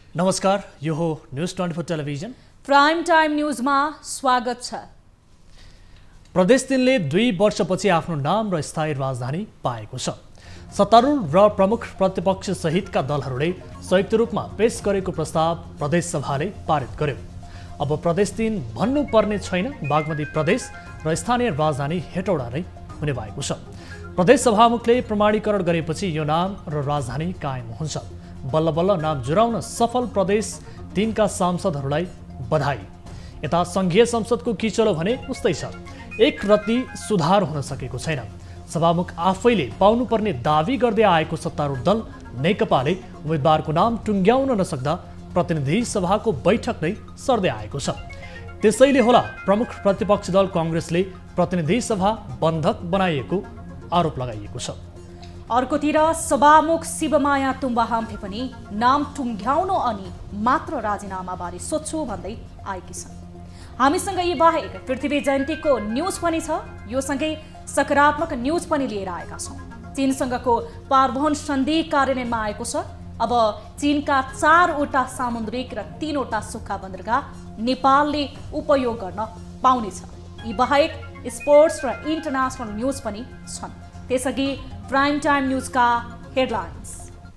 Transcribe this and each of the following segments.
नमस्कार, यो हो न्यूज 24 टेलिभिजन प्राइम टाइम न्यूजमा स्वागत छ। प्रदेश 3ले 2 वर्षपछि आफ्नो नाम र स्थायी राजधानी पाएको छ। सत्तारूढ र प्रमुख प्रतिपक्ष सहितका दलहरूले संयुक्त रूपमा पेश गरेको प्रस्ताव प्रदेश सभाले पारित गर्यो। अब प्रदेश 3 भन्नुपर्ने छैन, बागमती प्रदेश र स्थानीय राजधानी हेटौडा नै हुने भएको छ। प्रदेश सभामुखले प्रमाणीकरण गरेपछि यो नाम र राजधानी कायम हुन्छ। बल्ल बल्ल नाम जुराउन सफल प्रदेश 3 का सांसदहरूलाई बधाई। यता संघीय संसदको किचलो भने उस्तै छ। एक रत्ती सुधार हुन सकेको छैन। सभामुख आफैले पाउनुपर्ने दावी गर्दै आएको सत्तारूढ दल नेकपाले उम्मेदवारको नाम टुङ्ग्याउन नसक्दा प्रतिनिधि सभाको बैठक नै सर्दै आएको छ। त्यसैले होला प्रमुख प्रतिपक्ष दल कांग्रेसले प्रतिनिधि सभा बन्धक बनाइएको आरोप लगाइएको छ। अर्कोतिर सभामुख शिवमाया तुम्बाहाम्फे पनि नाम टुङ्ग्याउनु अनि मात्र राजीनामाबारे सोध्छु भन्दै आएकी छन्। हामीसँग यी बाहेक पृथ्वी जयन्तीको न्यूज पनि छ। यो सँगै सकारात्मक न्यूज पनि लिएर आएका छौँ। चीनसँगको पारवहन सन्धि कार्यान्वयनमा आएको छ। अब चीनका 4वटा सामुद्रिक र 3वटा सुक्खा बन्दरगाह नेपालले उपयोग गर्न पाउनेछ। यी बाहेक स्पोर्ट्स र इन्टरनेसनल न्यूज पनि छन्। त्यसअघि प्राइम टाइम न्यूजका हेडलाइन्स।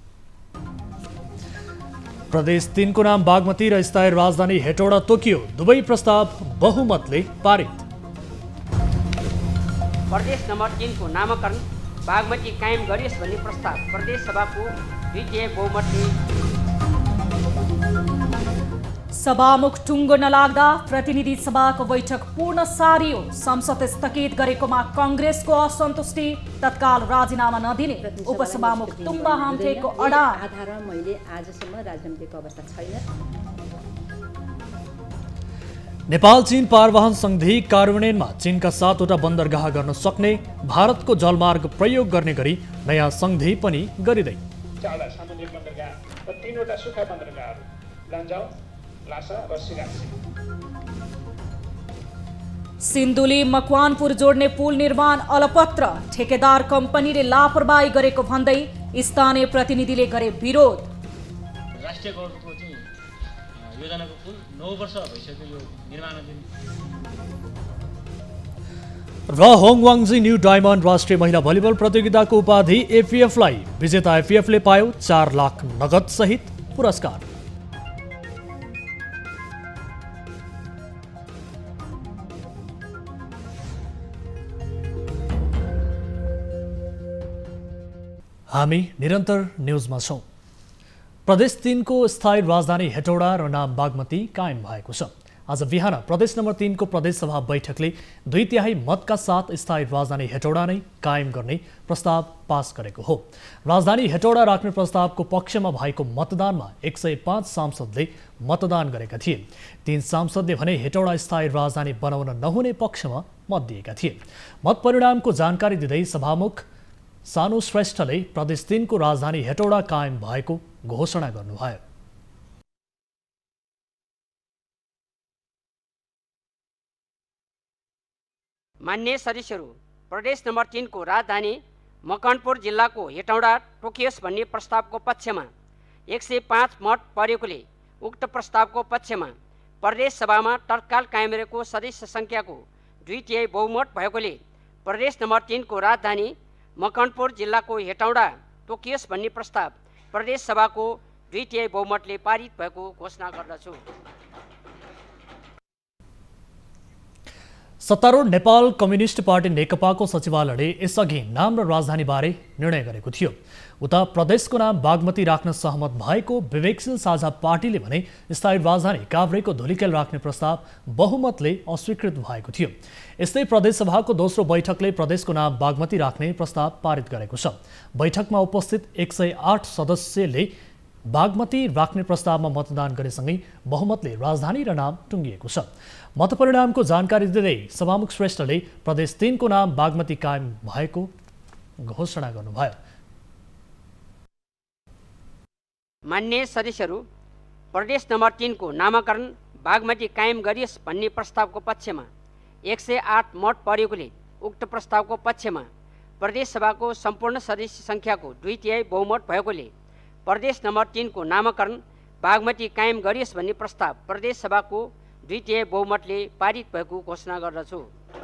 प्रदेश 3 को नाम बागमती र स्थायी राजधानी हेटौडा तोकियो। दुवै प्रस्ताव बहुमतले पारित। प्रदेश नम्बर 3 को नामकरण बागमती कायम गरियोस् भन्ने प्रस्ताव प्रदेश सभाको द्वितीय बहुमतले। सभामुख टुङ्गो नलाग्दा प्रतिनिधि सभाको बैठक पूर्ण सारियो। संसद स्थगित गरेकोमा कांग्रेसको असन्तुष्टि। तत्काल राजीनामा नदिने उपसभामुख तुम्बाहाम्फेको अडान। आधारमा मैले आजसम्म राजनीतिको अवस्था छैन। नेपाल चीन पारवहन सन्धि कार्यान्वयनमा चीनका 7वटा बन्दरगाह गर्न सक्ने भारतको जलमार्ग प्रयोग गर्ने गरी नयाँ सन्धि पनि गरिँदै। 4 सामुद्रिक बन्दरगाह र 3वटा सुक्खा बन्दरगाहहरू लन्जाउ, लासा र सिरासी। सिन्धुली मकवानपुर जोड्ने पुल निर्माण अलपत्र। ठेकेदार कम्पनीले लापरवाही गरेको भन्दै स्थानीय प्रतिनिधिले गरे विरोध। राष्ट्रिय गौरवको चाहिँ योजनाको पुल 9 वर्ष भइसक्यो यो निर्माणाधीन। र होङवाङजी न्यू डायमन्ड राष्ट्रिय महिला भलिबल प्रतियोगिताको उपाधि एफिएफलाई। विजेता एफिएफले पायो 4 लाख नगद सहित पुरस्कार। हामी निरन्तर न्यूजमा छौं। प्रदेश 3 को स्थायी राजधानी हेटौडा र नाम बागमती कायम भएको छ। आज बिहान प्रदेश नम्बर 3 को प्रदेश सभा बैठकले 2/3 मतका साथ स्थायी राजधानी हेटौडा नै कायम गर्ने प्रस्ताव पास गरेको हो। राजधानी हेटौडा राख्ने प्रस्तावको पक्षमा भएको मतदानमा 105 सांसदले मतदान गरेका थिए। 3 सांसदले भने हेटौडा स्थायी राजधानी बनाउन नहुने पक्षमा मत दिएका थिए। मत परिणामको जानकारी दिँदै सभामुख सानु श्रेष्ठले प्रदेश 3 को राजधानी हेटौडा कायम भएको घोषणा गर्नुभयो। मान्य सदस्यहरू, प्रदेश नम्बर 3 को राजधानी मकवानपुर जिल्लाको हेटौडा तोकियोस् भन्ने प्रस्तावको पक्षमा 105 मत परेकोले उक्त प्रस्तावको पक्षमा प्रदेश सभामा तत्काल कायम रहेको सदस्य सङ्ख्याको 2/3 बहुमत भएकोले प्रदेश नम्बर 3 को राजधानी मकवानपुर जिल्लाको हेटौडा तोकियोस् भन्ने प्रस्ताव प्रदेश सभाको 2/3 बहुमतले पारित भएको घोषणा गर्दछु। सत्तारूढ नेपाल कम्युनिस्ट पार्टी नेकपाको सचिवालयले यसअघि नाम र राजधानीबारे निर्णय गरेको थियो। उता प्रदेशको नाम बागमती राख्न सहमत भएको विवेकशील साझा पार्टीले भने स्थायी राजधानी काभ्रेको धुलिखेल राख्ने प्रस्ताव बहुमतले अस्वीकृत भएको थियो। यस्तै प्रदेश सभाको दोस्रो बैठकले प्रदेशको नाम बागमती राख्ने प्रस्ताव पारित गरेको छ। बैठकमा उपस्थित 108 सदस्यले बागमती राख्ने प्रस्तावमा मतदान गरेसँगै बहुमतले राजधानी र नाम टुङ्गिएको छ। मतपरिणामको जानकारी दिँदै सभामुख श्रेष्ठले प्रदेश 3 को नाम बागमती कायम भएको घोषणा गर्नुभयो। मान्य सदस्यहरू, प्रदेश नम्बर 3 को नामकरण बागमती कायम गरियोस् भन्ने प्रस्तावको पक्षमा 108 मत परेकोले उक्त प्रस्तावको पक्षमा प्रदेश सभाको सम्पूर्ण सदस्य सङ्ख्याको 2/3 बहुमत भएकोले प्रदेश नम्बर 3 को नामकरण बागमती कायम गरियोस् भन्ने प्रस्ताव प्रदेश सभाको द्वितीय बहुमतले पारित भएको घोषणा गर्दछु।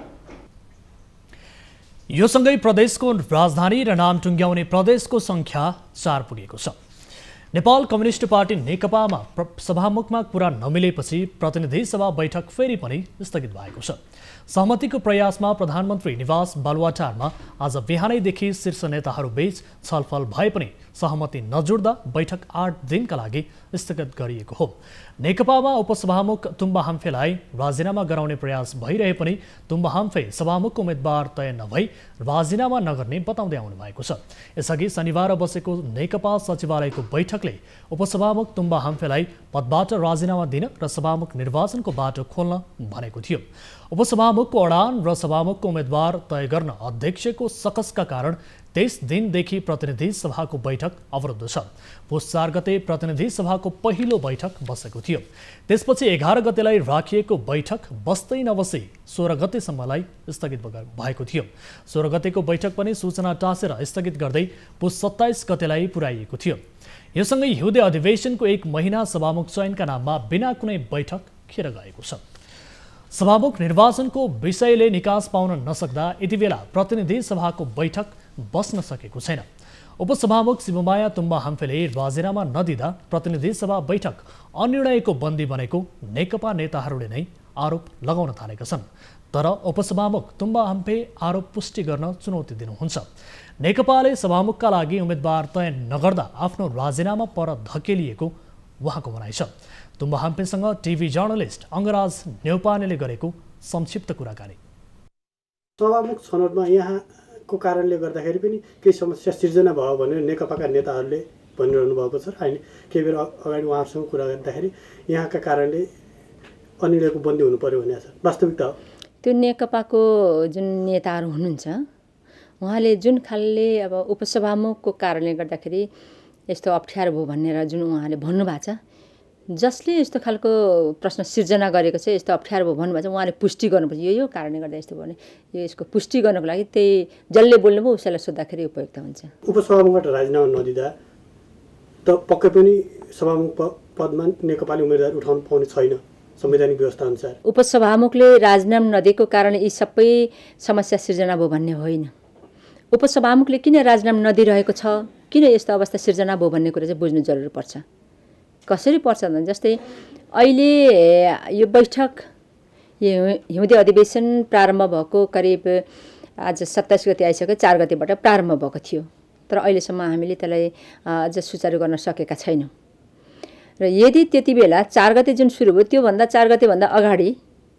यो सँगै प्रदेशको राजधानी र नाम टुङ्ग्याउने प्रदेशको संख्या 4 पुगेको छ। नेपाल कम्युनिस्ट पार्टी नेकपामा सभामुखमा कुरा नमिलेपछि प्रतिनिधि सभा बैठक फेरि पनि स्थगित भएको छ। सहमतिको प्रयासमा प्रधानमन्त्री निवास बालुवाटारमा आज बिहानैदेखि शीर्ष नेताहरूबीच छलफल भए पनि सहमति नजुड्दा बैठक 8 दिनका लागि स्थगित गरिएको हो। नेकपामा उपसभामुख तुम्बा हाम्फेलाई राजीनामा गराउने प्रयास भइरहे पनि तुम्बा हाम्फे सभामुखको उम्मेद्वार तय नभई राजीनामा नगर्ने बताउँदै आउनु भएको छ। यसअघि शनिबार बसेको नेकपा सचिवालयको बैठकले उपसभामुख तुम्बा हाम्फेलाई पदबाट राजीनामा दिन र सभामुख निर्वाचनको बाटो खोल्न भनेको थियो। उपसभामुखको अडान र सभामुखको उम्मेद्वार तय गर्न अध्यक्षको सकसका कारण 23 दिनदेखि प्रतिनिधि सभाको बैठक अवरुद्ध छ। पुस 4 गते प्रतिनिधि सभाको पहिलो बैठक बसेको थियो। त्यसपछि 11 गतेलाई राखिएको बैठक बस्दै नबसी 16 गतेसम्मलाई स्थगित भएको थियो। 16 गतेको बैठक पनि सूचना टाँसेर स्थगित गर्दै पुस 27 गतेलाई पुर्याइएको थियो। यो सँगै हिउँदे अधिवेशनको 1 महिना सभामुख चयनका नाममा बिना कुनै बैठक खेर गएको छ। सभामुख निर्वाचनको विषयले निकास पाउन नसक्दा यति बेला प्रतिनिधि सभाको बैठक बस्न सकेको छैन। उपसभामुख शिवमाया तुम्बा हाम्फेले राजीनामा नदिँदा प्रतिनिधि सभा बैठक अनिर्णयको बन्दी बनेको नेकपा नेताहरूले नै आरोप लगाउन थालेका छन्। तर उपसभामुख तुम्बा हाम्फे आरोप पुष्टि गर्न चुनौती दिनुहुन्छ। नेकपाले सभामुखका लागि उम्मेद्वार तय नगर्दा आफ्नो राजीनामा पर धकेलिएको उहाँको भनाइ छ। तुम्बा हाम्फेसँग टिभी जर्नलिस्ट अङ्गराज न्यौपानेले गरेको संक्षिप्त कुराकानी। सभामुख छनौटमा यहाँको कारणले गर्दाखेरि पनि केही समस्या सिर्जना भयो भनेर नेकपाका नेताहरूले भनिरहनु भएको छ। होइन, केही बेर अगाडि उहाँहरूसँग कुरा गर्दाखेरि यहाँका कारणले अनिर्णयको बन्दी हुनु पर्यो भनेको छ। वास्तविकता हो त्यो नेकपाको जुन नेताहरू हुनुहुन्छ उहाँले जुन खालले अब उपसभामुखको कारणले गर्दाखेरि यस्तो अप्ठ्यारो भयो भनेर जुन उहाँले भन्नुभएको छ, जसले यस्तो खालको प्रश्न सिर्जना गरेको छ, यस्तो अप्ठ्यारो भयो भन्नुभएको छ, उहाँले पुष्टि गर्नुपर्छ। यो कारणले गर्दा यस्तो भयो भने यो यसको पुष्टि गर्नको लागि त्यही जसले बोल्नुभयो उसैलाई सोद्धाखेरि उपयुक्त हुन्छ। उपसभामुखबाट राजीनामा नदिँदा त पक्कै पनि सभामुख पदमा नेकपाले उम्मेदवार उठाउन पाउने छैन संवैधानिक व्यवस्था अनुसार। उपसभामुखले राजीनामा नदिएको कारण यी सबै समस्या सिर्जना भयो भन्ने होइन। उपसभामुखले किन राजीनामा नदिइरहेको छ, किन यस्तो अवस्था सिर्जना भयो भन्ने कुरा चाहिँ बुझ्नु जरुरी पर्छ। कसरी पर्छ भने जस्तै अहिले यो बैठक हिउँदे अधिवेशन प्रारम्भ भएको करिब आज 27 गते आइसक्यो, 4 गतेबाट प्रारम्भ भएको थियो। तर अहिलेसम्म हामीले त्यसलाई अझ सुचारू गर्न सकेका छैनौँ। र यदि त्यति बेला 4 गते जुन सुरु भयो त्योभन्दा 4 गतेभन्दा अगाडि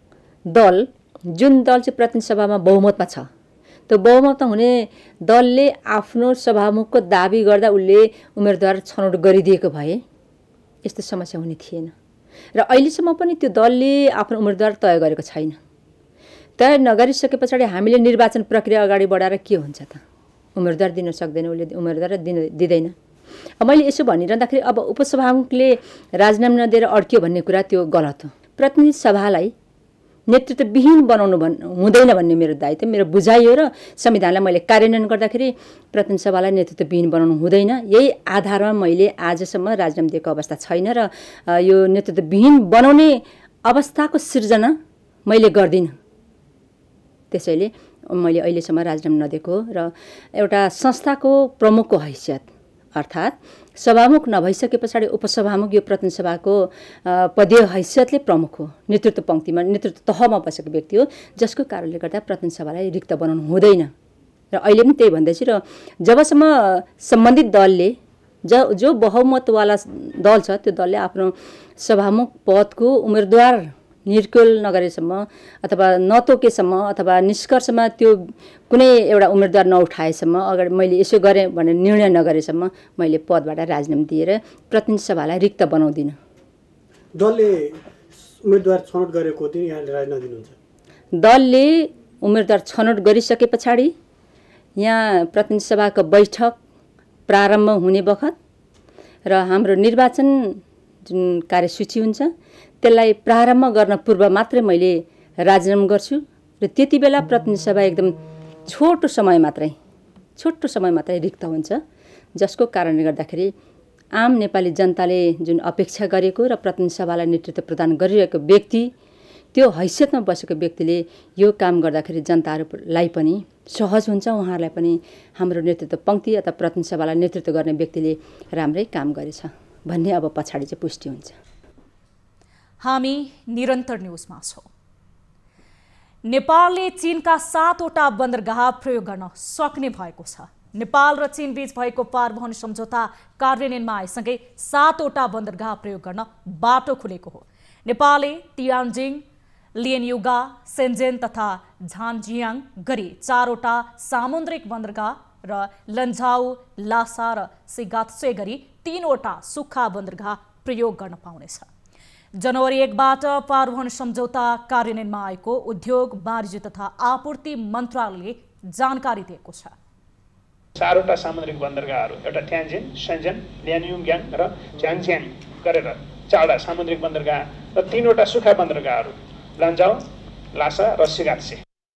जुन दल चाहिँ प्रतिनिधि सभामा बहुमतमा छ, त्यो बहुमतमा हुने दलले आफ्नो सभामुखको दाबी गर्दा उसले उम्मेदवार छनौट गरिदिएको भए यस्तो समस्या हुने थिएन। र अहिलेसम्म पनि त्यो दलले आफ्नो उम्मेदवार तय गरेको छैन। तय नगरिसके पछाडि हामीले निर्वाचन प्रक्रिया अगाडि बढाएर के हुन्छ त? उम्मेदवार दिन सक्दैन, उसले उम्मेदवार दिँदैन। मैले यसो भनिरहँदाखेरि अब उपसभामुखले राजीनामा नदिएर अड्कियो भन्ने कुरा त्यो गलत हो। प्रतिनिधि सभालाई नेतृत्वविहीन बनाउनु हुँदैन भन्ने मेरो दायित्व, मेरो बुझाइ हो। र संविधानलाई मैले कार्यान्वयन गर्दाखेरि प्रतिनिधि सभालाई नेतृत्वविहीन बनाउनु हुँदैन। यही आधारमा मैले आजसम्म राजीनामा दिएको अवस्था छैन र यो नेतृत्वविहीन बनाउने अवस्थाको सिर्जना मैले गर्दिनँ। त्यसैले मैले अहिलेसम्म राजीनामा नदिएको र एउटा संस्थाको प्रमुखको हैसियत अर्थात् सभामुख नभइसके पछाडि उपसभामुख यो प्रतिनिधि सभाको पदीय हैसियतले प्रमुख हो। नेतृत्व पङ्क्तिमा नेतृत्व तहमा बसेको व्यक्ति हो, जसको कारणले गर्दा प्रतिनिधि सभालाई रिक्त बनाउनु हुँदैन। र अहिले पनि त्यही भन्दैछु। र जबसम्म सम्बन्धित दलले जो बहुमतवाला दल छ त्यो दलले आफ्नो सभामुख पदको उम्मेदवार निर्कुल नगरेसम्म अथवा नतोकेसम्म अथवा निष्कर्षमा त्यो कुनै एउटा उम्मेदवार नउठाएसम्म, अगाडि मैले यसो गरेँ भनेर निर्णय नगरेसम्म मैले पदबाट राजीनामा दिएर प्रतिनिधि सभालाई रिक्त बनाउँदिनँ। दलले उम्मेदवार छनौट गरेको दिन यहाँले राजीनामा दिनुहुन्छ? दलले उम्मेदवार छनौट गरिसके पछाडि यहाँ प्रतिनिधि सभाको बैठक प्रारम्भ हुने बखत र हाम्रो निर्वाचन जुन कार्यसूची हुन्छ त्यसलाई प्रारम्भ गर्न पूर्व मात्रै मैले राजीनामा गर्छु। र त्यति बेला प्रतिनिधि सभा एकदम छोटो समय मात्रै रिक्त हुन्छ, जसको कारणले गर्दाखेरि आम नेपाली जनताले जुन अपेक्षा गरेको र प्रतिनिधि सभालाई नेतृत्व प्रदान गरिरहेको व्यक्ति, त्यो हैसियतमा बसेको व्यक्तिले यो काम गर्दाखेरि जनताहरूलाई पनि सहज हुन्छ, उहाँहरूलाई पनि हाम्रो नेतृत्व पङ्क्ति अथवा प्रतिनिधि सभालाई नेतृत्व गर्ने व्यक्तिले राम्रै काम गरेछ भन्ने अब पछाडि चाहिँ पुष्टि हुन्छ। हामी निरन्तर न्युजमा छौँ। नेपालले चीनका 7वटा बन्दरगाह प्रयोग गर्न सक्ने भएको छ। नेपाल र चीन बीच भएको पारवहन सम्झौता कार्यान्वयनमा आएसँगै 7वटा बन्दरगाह प्रयोग गर्न बाटो खुलेको हो। नेपालले तियानजिङ, लियनयुगा, सेन्जेन तथा झान्जियाङ गरी 4वटा सामुद्रिक बन्दरगाह र लन्झाउ, लासा र सिगात्से गरी 3वटा सुक्खा बन्दरगाह प्रयोग गर्न पाउनेछ। जनवरी 1बाट पारवहन सम्झौता कार्यान्वयनमा आएको उद्योग, वाणिज्य तथा आपूर्ति मन्त्रालयले जानकारी दिएको छ। 4वटा सामुद्रिक बन्दरगाहहरू, एउटा ट्यान्जिन, सेन्जेन, लियानयुङग्याङ र झाङझ्याङ गरेर 4वटा सामुद्रिक बन्दरगाह र 3वटा सुक्खा बन्दरगाहहरू लन्झाउ, लासा र सिगात्से।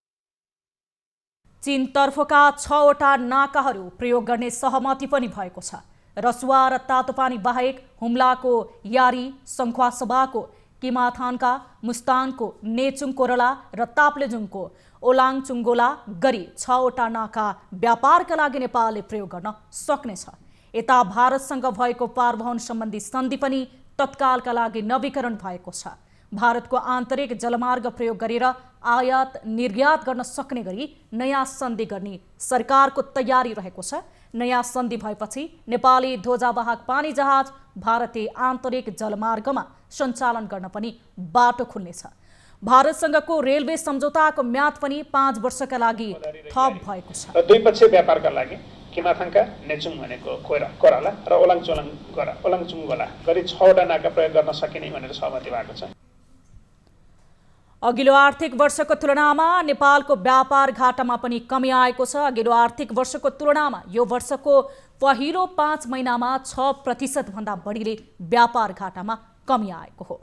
चीनतर्फका 6वटा नाकाहरू प्रयोग गर्ने सहमति पनि भएको छ। रसुवा र तातोपानी बाहेक हुम्लाको यारी, सङ्खुवासभाको, किमाथानका, मुस्तानको, नेचुङ कोरला र ताप्लेजुङको ओलाङचुङ्गोला गरी 6वटा नाका व्यापारका लागि नेपालले प्रयोग गर्न सक्नेछ। यता भारतसँग भएको पारवहन सम्बन्धी सन्धि पनि तत्कालका लागि नवीकरण भएको छ। भारतको आन्तरिक जलमार्ग प्रयोग गरेर आयात निर्यात गर्न सक्ने गरी नयाँ सन्धि गर्ने सरकारको तयारी रहेको छ। नयाँ सन्धि भएपछि नेपाली ध्वजावाहक पानी जहाज भारतीय आन्तरिक जलमार्गमा सञ्चालन गर्न पनि बाटो खुल्नेछ। भारतसँगको रेलवे सम्झौताको म्याद पनि 5 वर्षका लागि थप भएको छ। द्विपक्षीय व्यापारका लागि किमाथाङका नेचुङ भनेको कोराला र ओलाङचुङ्गोला गरी 6वटा नाका प्रयोग गर्न सकिने भनेर सहमति भएको छ। अघिल्लो आर्थिक वर्षको तुलनामा नेपालको व्यापार घाटामा पनि कमी आएको छ। अघिल्लो आर्थिक वर्षको तुलनामा यो वर्षको पहिलो 5 महिनामा 6% भन्दा बढीले व्यापार घाटामा कमी आएको हो।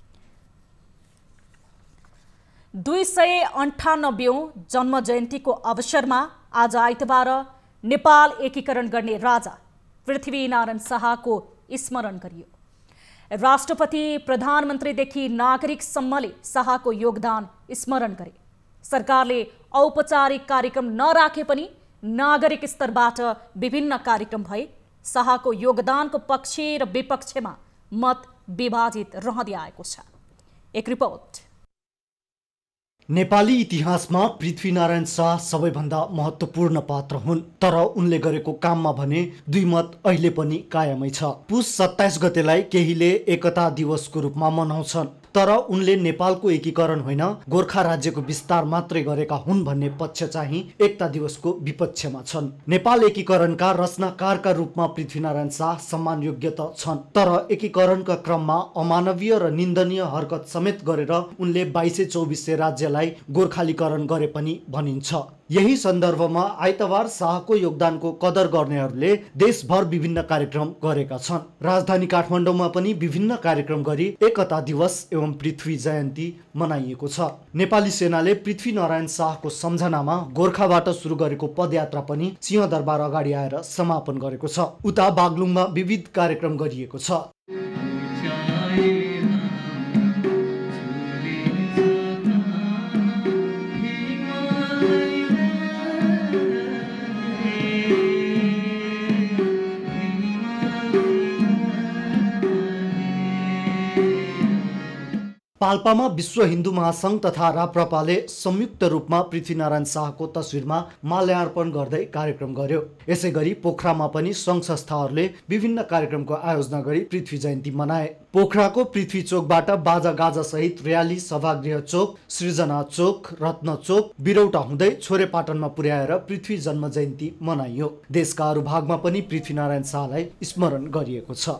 298औं जन्म जयन्तीको अवसरमा आज आइतबार नेपाल एकीकरण गर्ने राजा पृथ्वीनारायण शाहको स्मरण गरियो। राष्ट्रपति, प्रधानमन्त्रीदेखि नागरिकसम्मले शाहको योगदान स्मरण गरे। सरकारले औपचारिक कार्यक्रम नराखे पनि नागरिक स्तरबाट विभिन्न कार्यक्रम भए। शाहको योगदानको पक्ष र विपक्षमा मत विभाजित रहँदै आएको छ। एक रिपोर्ट। नेपाली इतिहासमा पृथ्वीनारायण शाह सबैभन्दा महत्त्वपूर्ण पात्र हुन्, तर उनले गरेको काममा भने दुई मत अहिले पनि कायमै छ। पुस 27 गतेलाई केहीले एकता दिवसको रूपमा मनाउँछन्, तर उनले नेपालको एकीकरण होइन गोर्खा राज्यको विस्तार मात्रै गरेका हुन् भन्ने पक्ष चाहिँ एकता दिवसको विपक्षमा छन्। नेपाल एकीकरणका रचनाकारका रूपमा पृथ्वीनारायण शाह सम्मानयोग्य त छन्, तर एकीकरणका क्रममा अमानवीय र निन्दनीय हरकत समेत गरेर उनले 2224 राज्यलाई गोर्खालीकरण गरे पनि भनिन्छ। यही सन्दर्भमा आइतबार शाहको योगदानको कदर गर्नेहरूले देशभर विभिन्न कार्यक्रम गरेका छन्। राजधानी काठमाडौँमा पनि विभिन्न कार्यक्रम गरी एकता दिवस एवं पृथ्वी जयन्ती मनाइएको छ। नेपाली सेनाले पृथ्वीनारायण शाहको सम्झनामा गोर्खाबाट सुरु गरेको पदयात्रा पनि सिंहदरबार अगाडि आएर समापन गरेको छ। उता बागलुङमा विविध कार्यक्रम गरिएको छ। पाल्पामा विश्व हिन्दू महासंघ तथा राप्रपाले संयुक्त रूपमा पृथ्वीनारायण शाहको तस्विरमा माल्यार्पण गर्दै कार्यक्रम गर्यो। यसै गरी पोखरामा पनि संघ संस्थाहरूले विभिन्न कार्यक्रमको आयोजना गरी पृथ्वी जयन्ती मनाए। पोखराको पृथ्वी चोकबाट बाजा गाजा सहित र्याली सभागृह चोक, सृजना चोक, रत्न चोक, बिरौटा हुँदै छोरेपाटनमा पुर्याएर पृथ्वी जन्म जयन्ती मनाइयो। देशका अरू भागमा पनि पृथ्वीनारायण शाहलाई स्मरण गरिएको छ।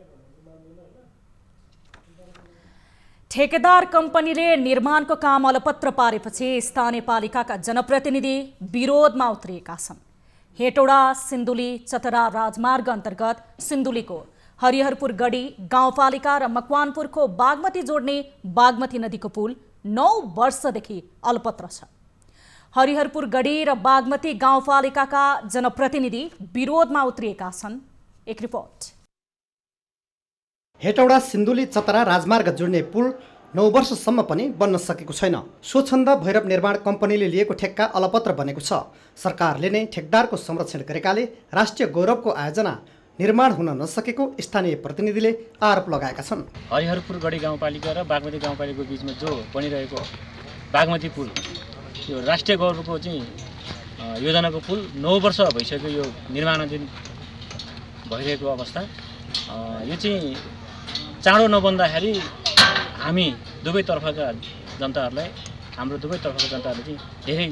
ठेकेदार कम्पनीले निर्माणको काम अलपत्र पारेपछि स्थानीय पालिकाका जनप्रतिनिधि विरोधमा उत्रिएका छन्। हेटौडा सिन्धुली चतरा राजमार्ग अन्तर्गत सिन्धुलीको हरिहरपुर गढी गाउँपालिका र मकवानपुरको बागमती जोड्ने बागमती नदीको पुल 9 वर्षदेखि अलपत्र छ। हरिहरपुर गढी र बागमती गाउँपालिकाका जनप्रतिनिधि विरोधमा उत्रिएका छन्। एक रिपोर्ट। हेटौडा सिन्धुली चतरा राजमार्ग जोड्ने पुल 9 वर्षसम्म पनि बन्न सकेको छैन। स्वच्छन्द भैरव निर्माण कम्पनीले लिएको ठेक्का अलपत्र बनेको छ। सरकारले नै ठेकदारको संरक्षण गरेकाले राष्ट्रिय गौरवको आयोजना निर्माण हुन नसकेको स्थानीय प्रतिनिधिले आरोप लगाएका छन्। हरिहरपुर गढी गाउँपालिका र बागमती गाउँपालिकाको बिचमा जो बनिरहेको बागमती पुल यो राष्ट्रिय गौरवको चाहिँ योजनाको पुल 9 वर्ष भइसक्यो यो निर्माणाधीन भइरहेको अवस्था। यो चाहिँ चाँडो नबन्दाखेरि हामी दुवैतर्फका जनताहरूलाई हाम्रो दुवैतर्फका जनताहरूले चाहिँ धेरै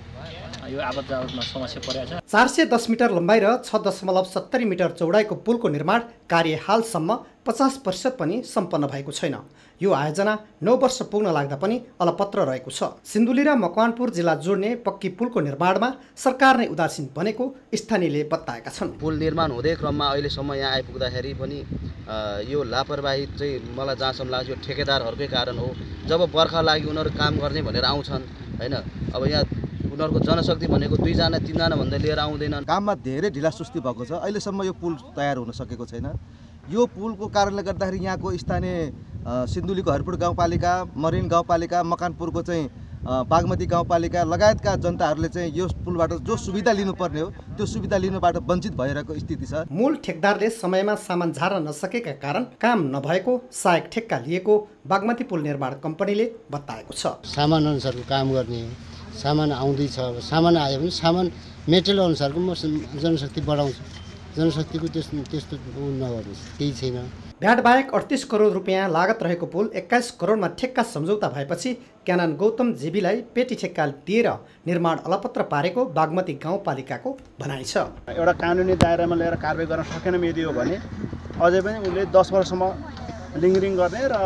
यो आपद जावतमा समस्या परेको छ। 410 मिटर लम्बाइ र 6.70 मिटर चौडाइको पुलको निर्माण कार्य हालसम्म 50% पनि सम्पन्न भएको छैन। यो आयोजना 9 वर्ष पुग्न लाग्दा पनि अलपत्र रहेको छ। सिन्धुली र मकवानपुर जिल्ला जोड्ने पक्की पुलको निर्माणमा सरकार नै उदासीन बनेको स्थानीयले बताएका छन्। पुल निर्माण हुँदै क्रममा अहिलेसम्म यहाँ आइपुग्दाखेरि पनि यो लापरवाही चाहिँ मलाई जहाँसम्म लाग्छ यो ठेकेदारहरूकै कारण हो। जब बर्खा लागि उनीहरू काम गर्ने भनेर आउँछन् हैन, अब यहाँ उनीहरूको जनशक्ति भनेको 2 जना 3 जना भन्दै लिएर आउँदैनन्। काममा धेरै ढिलासुस्ती भएको छ। अहिलेसम्म यो पुल तयार हुन सकेको छैन। यो पुलको कारणले गर्दाखेरि यहाँको स्थानीय सिन्धुलीको हरिपुर गाउँपालिका, मरिन गाउँपालिका, मकानपुरको चाहिँ बागमती गाउँपालिका लगायतका जनताहरूले चाहिँ यो पुलबाट जो सुविधा लिनुपर्ने हो त्यो सुविधा लिनुबाट वञ्चित भइरहेको स्थिति छ। मूल ठेकदारले समयमा सामान झार्न नसकेका कारण काम नभएको सहायक ठेक्का लिएको बागमती पुल निर्माण कम्पनीले बताएको छ। सामान अनुसारको काम गर्ने हो, सामान आउँदैछ, सामान आयो भने सामान मेटेरियल अनुसारको म जनशक्ति बढाउँछु। जनशक्तिको त्यस्तो नगर्नुहोस्, केही छैन। भ्याट बाहेक 38 करोड रुपियाँ लागत रहेको पुल 21 करोडमा ठेक्का सम्झौता भएपछि क्यानन गौतम जेबीलाई पेटी ठेक्का दिएर निर्माण अलपत्र पारेको बागमती गाउँपालिकाको भनाइ छ। एउटा कानुनी दायरामा लिएर कारबाही गर्न सकेनौँ यदि हो भने अझै पनि उनले 10 वर्षसम्म लिङ्गरिङ गर्ने र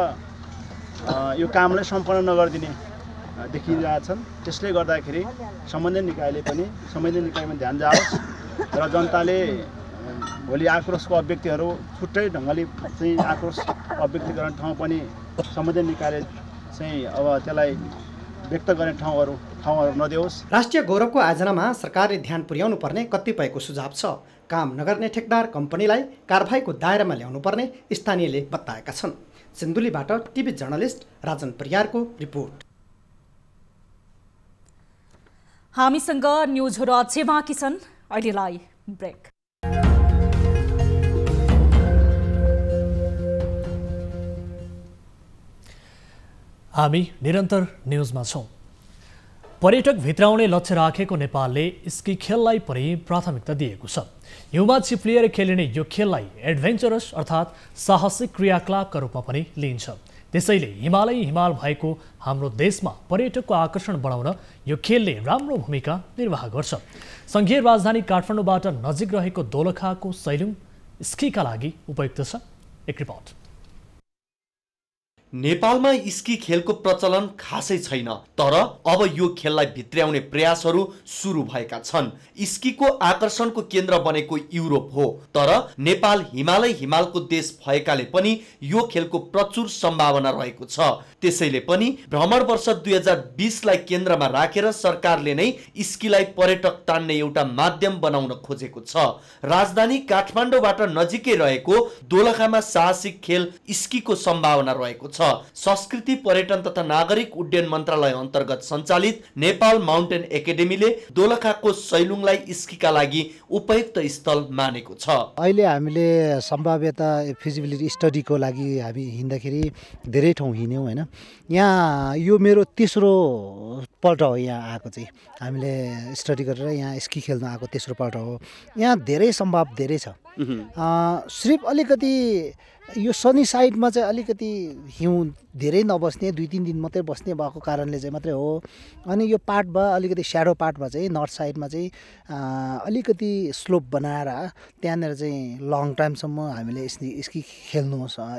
यो कामलाई सम्पन्न नगरिदिने देखिरहेछन्। त्यसले गर्दाखेरि सम्बन्धित निकायले पनि सम्बन्धित निकायमा ध्यान जाओस् र जनताले भोलि आक्रोशको अभिव्यक्तिहरू छुट्टै ढङ्गले चाहिँ आक्रोश अभिव्यक्ति गर्ने ठाउँ पनि सम्बन्धित निकायले चाहिँ अब त्यसलाई व्यक्त गर्ने ठाउँहरू नदेओस्। राष्ट्रिय गौरवको आयोजनामा सरकारले ध्यान पुर्याउनु पर्ने कतिपयको सुझाव छ। काम नगर्ने ठेकदार कम्पनीलाई कारबाहीको दायरामा ल्याउनु पर्ने स्थानीयले बताएका छन्। सिन्धुलीबाट टिभी जर्नलिस्ट राजन परियारको रिपोर्ट। हामीसँग न्युजहरू अझै बाँकी छन्, अहिलेलाई ब्रेक। हामी निरन्तर न्युजमा छौँ। पर्यटक भित्राउने लक्ष्य राखेको नेपालले स्की खेललाई पनि प्राथमिकता दिएको छ। हिउँमा चिप्लिएर खेलिने यो खेललाई एडभेन्चरस अर्थात् साहसिक क्रियाकलापका रूपमा पनि लिइन्छ। त्यसैले हिमालय हिमाल भएको हाम्रो देशमा पर्यटकको आकर्षण बढाउन यो खेलले राम्रो भूमिका निर्वाह गर्छ। संघीय राजधानी काठमाडौँबाट नजिक रहेको दोलखाको सैलुङ स्कीका लागि उपयुक्त छ। एक रिपोर्ट। नेपालमा स्की खेलको प्रचलन खासै छैन, तर अब यो खेललाई भित्र्याउने प्रयासहरू सुरु भएका छन्। स्कीको आकर्षणको केन्द्र बनेको युरोप हो, तर नेपाल हिमालय हिमालको देश भएकाले पनि यो खेलको प्रचुर सम्भावना रहेको छ। त्यसैले पनि भ्रमण वर्ष 2020लाई केन्द्रमा राखेर सरकारले नै स्कीलाई पर्यटक तान्ने एउटा माध्यम बनाउन खोजेको छ। राजधानी काठमाडौँबाट नजिकै रहेको दोलखामा साहसिक खेल स्कीको सम्भावना रहेको छ। संस्कृति पर्यटन तथा नागरिक उड्डयन मन्त्रालय अन्तर्गत सञ्चालित नेपाल माउन्टेन एकाडेमीले दोलखाको सैलुङलाई स्कीका लागि उपयुक्त स्थल मानेको छ। अहिले हामीले सम्भाव्यता फिजिबिलिटी स्टडीको लागि हामी हिँड्दाखेरि धेरै ठाउँ हिँड्यौँ हैन। यहाँ यो मेरो तेस्रो पल्ट हो यहाँ आएको चाहिँ। हामीले स्टडी गरेर यहाँ स्की खेल्न आएको तेस्रो पल्ट हो। यहाँ धेरै सम्भाव धेरै छ। सिर्फ अलिकति यो सनी साइडमा चाहिँ अलिकति हिउँ धेरै नबस्ने 2-3 दिन मात्रै बस्ने भएको कारणले चाहिँ मात्रै हो। अनि यो पार्टमा अलिकति स्याडो पार्टमा चाहिँ नर्थ साइडमा चाहिँ अलिकति स्लोप बनाएर त्यहाँनिर चाहिँ लङ टाइमसम्म हामीले स्की खेल्नु एउटा